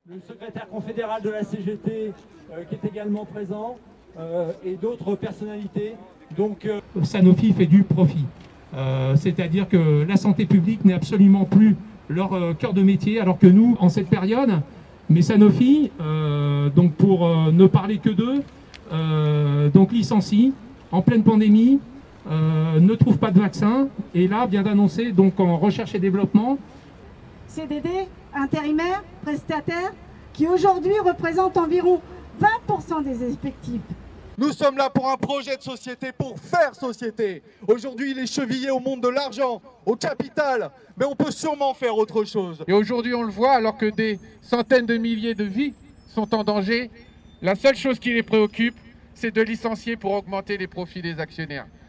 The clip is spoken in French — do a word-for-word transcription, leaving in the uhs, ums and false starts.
Le secrétaire confédéral de la C G T euh, qui est également présent euh, et d'autres personnalités. Donc, euh... Sanofi fait du profit. Euh, C'est-à-dire que la santé publique n'est absolument plus leur euh, cœur de métier, alors que nous, en cette période, mais Sanofi, euh, donc pour euh, ne parler que d'eux, euh, donc licencie en pleine pandémie, euh, ne trouve pas de vaccin, et là vient d'annoncer donc en recherche et développement. C D D, intérimaires, prestataires, qui aujourd'hui représentent environ vingt pour cent des effectifs. Nous sommes là pour un projet de société, pour faire société. Aujourd'hui, il est chevillé au monde de l'argent, au capital, mais on peut sûrement faire autre chose. Et aujourd'hui, on le voit, alors que des centaines de milliers de vies sont en danger, la seule chose qui les préoccupe, c'est de licencier pour augmenter les profits des actionnaires.